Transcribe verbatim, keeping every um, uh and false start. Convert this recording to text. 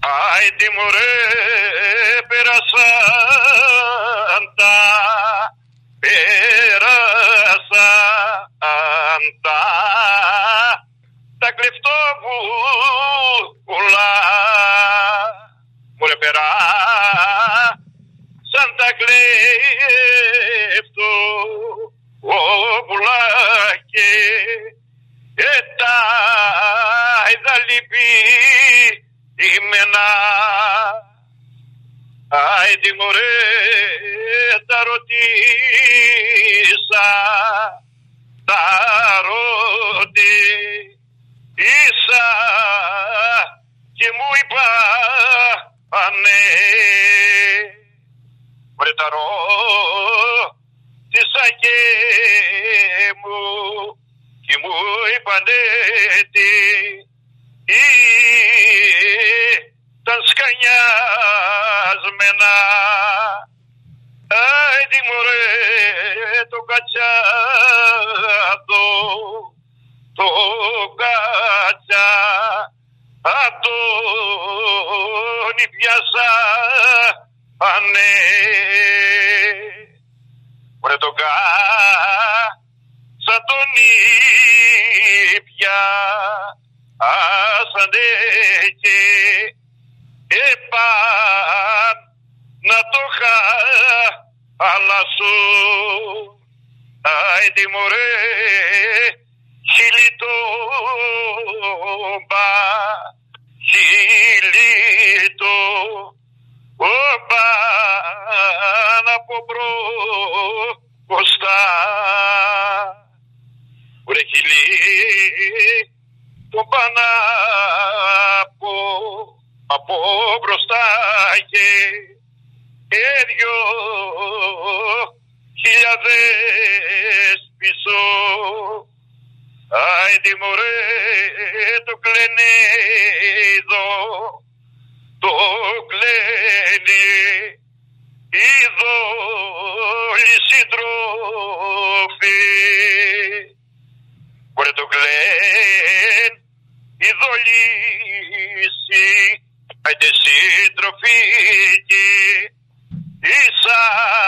Άιντι μωρέ πέρασαν τα, πέρασαν τα, τα κλεφτόπουλα. Μωρέ περάσαν τα κλεφτόπουλα και τα ιδαλιπή ημένα. Άιντι μωρέ τα ρωτήσα, τα ρωτήσα και μου είπανε, μωρέ τα ρωτήσα και μου και μου είπανε τι ήταν σκανιασμένα. Άιντι μωρέ το κατσάτο, το κατσάτο πιάσανε. Μωρέ το κατσάτο πιάσανε και επάν να το χαλάσουν. Άιντι μωρέ χιλιτό μπα, χιλιτό μπα να πω μπροστά. Μωρέ χιλιτό μπα να πω από μπροστά και δυο χιλιάδες πίσω. Άιντι μωρέ το κλενίδο, το κλενίδο όλοι συντρόφοι. Μωρέ το κλενίδο λύση, άιντε συντροφή και ίσα